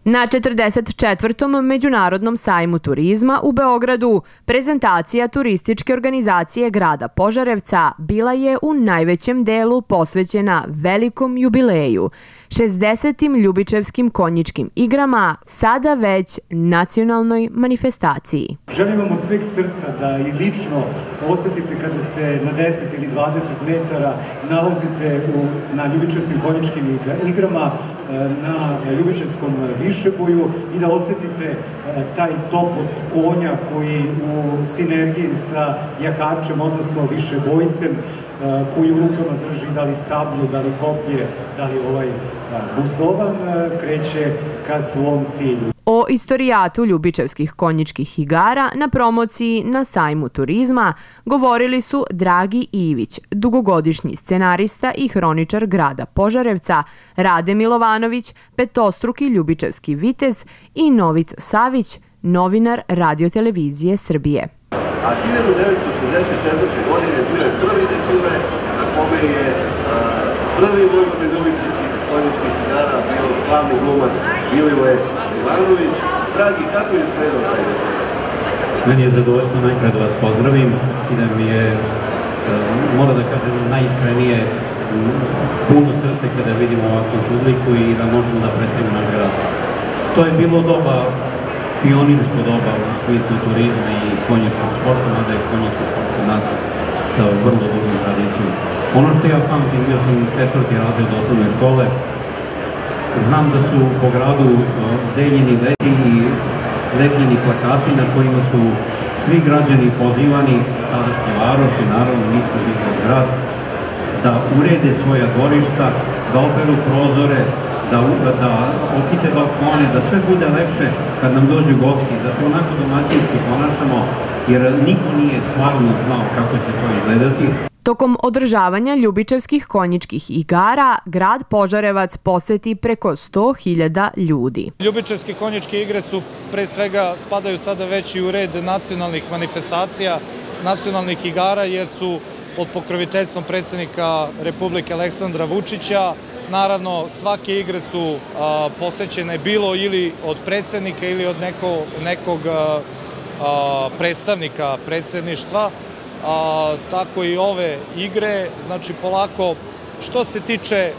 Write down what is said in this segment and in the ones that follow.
Na 44. Međunarodnom sajmu turizma u Beogradu prezentacija turističke organizacije grada Požarevca bila je u najvećem delu posvećena velikom jubileju, 60. Ljubičevskim konjičkim igrama, sada već nacionalnoj manifestaciji. Želim vam od sveg srca da i lično osetite kada se na 10 ili 20 metara nalazite na Ljubičevskim konjičkim igrama, na Ljubičevskom višeboju i da osetite taj topot konja koji u sinergiji sa jahačem, odnosno višebojcem, koji u rukama drži da li sablju, da li koplje, da li buzdovan, kreće ka svom cilju. O istorijatu Ljubičevskih konjičkih igara na promociji na sajmu turizma govorili su Dragi Ivić, dugogodišnji scenarista i hroničar grada Požarevca, Rade Milovanović, petostruki ljubičevski vitez i Novic Savić, novinar Radiotelevizije Srbije. A 1964. godine bio je prvi defile na kome je prvi voditelj Ljubičevskih konjičkih igara bio slavni glumac Milivoje Ivanović. Dragi, kako je izgledao taj defile? Meni je zadovoljstvo najpred da vas pozdravim i da mi je, moram da kažem, najiskrenije puno srce kada vidimo ovakvu publiku i da možemo da predstavimo naš grad. To je bilo doba, pionirsko doba u smislu turizma i konjičkog sporta, mada je konjički sport kod nas sa vrlo dugom tradicijom. Ono što ja pamtim, bio sam 4. razred osnovne škole, znam da su po gradu deljeni lepljeni plakati na kojima su svi građani pozivani, tadašnje varoši, naravno nismo bili grad, da urede svoja dvorišta, da operu prozore, da okite balkone, da sve bude lepše kad nam dođu gosti, da se onako domaćinski ponašamo, jer niko nije stvarno znao kako će to izgledati. Tokom održavanja Ljubičevskih konjičkih igara, grad Požarevac poseti preko 100.000 ljudi. Ljubičevske konjičke igre su, pre svega, spadaju sada već i u red nacionalnih manifestacija, nacionalnih igara, jer su pod pokroviteljstvom predsjednika Republike Aleksandra Vučića. Naravno, svake igre su posećene bilo ili od predsjednika ili od nekog predstavnika predsjedništva. Tako i ove igre, znači polako, što se tiče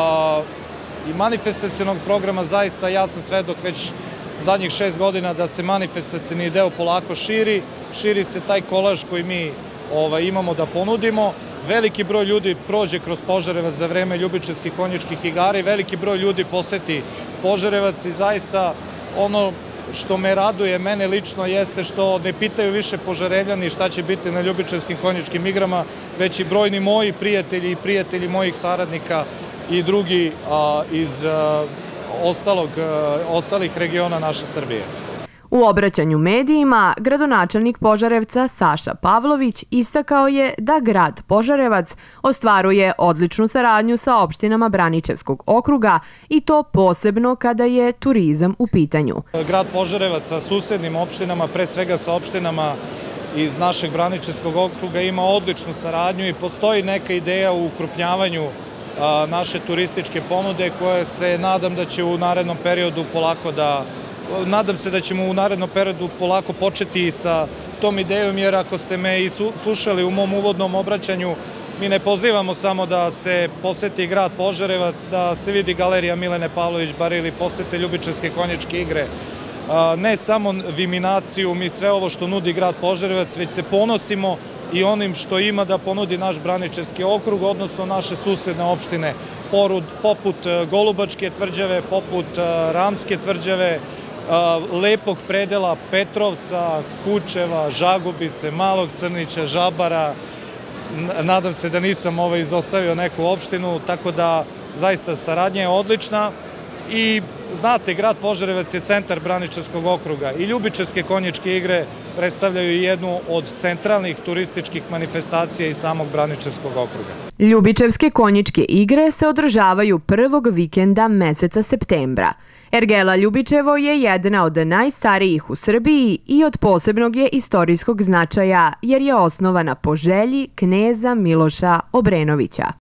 i manifestacionog programa, zaista ja sam svedok već zadnjih 6 godina da se manifestacioni deo polako širi se taj kolaž koji mi imamo da ponudimo. Veliki broj ljudi prođe kroz Požarevac za vreme Ljubičevskih konjičkih igara i veliki broj ljudi poseti Požarevac i zaista ono što me raduje, mene lično, jeste što ne pitaju više Požarevljani šta će biti na Ljubičevskim konjičkim igrama, već i brojni moji prijatelji i prijatelji mojih saradnika i drugi iz ostalih regiona naše Srbije. U obraćanju medijima, gradonačelnik Požarevca Saša Pavlović istakao je da grad Požarevac ostvaruje odličnu saradnju sa opštinama Braničevskog okruga i to posebno kada je turizam u pitanju. Grad Požarevac sa susednim opštinama, pre svega sa opštinama iz našeg Braničevskog okruga, ima odličnu saradnju i postoji neka ideja u ukrupnjavanju naše turističke ponude koje se nadam da će u narednom periodu Nadam se da ćemo u narednom periodu polako početi sa tom idejom, jer ako ste me i slušali u mom uvodnom obraćanju, mi ne pozivamo samo da se poseti grad Požarevac, da se vidi galerija Milene Pavlović-Bar ili posete Ljubičevske konjičke igre. Ne samo viminaciju, mi sve ovo što nudi grad Požarevac, već se ponosimo i onim što ima da ponudi naš Braničevski okrug, odnosno naše susedne opštine, poput Golubačke tvrđave, poput Ramske tvrđave, lepog predela Petrovca, Kučeva, Žagubice, Malog Crnića, Žabara. Nadam se da nisam izostavio neku opštinu, tako da zaista saradnja je odlična. I znate, grad Požarevac je centar Braničevskog okruga i Ljubičevske konjičke igre predstavljaju jednu od centralnih turističkih manifestacija iz samog Braničevskog okruga. Ljubičevske konjičke igre se održavaju prvog vikenda meseca septembra. Ergela Ljubičevo je jedna od najstarijih u Srbiji i od posebnog je istorijskog značaja jer je osnovana po želji kneza Miloša Obrenovića.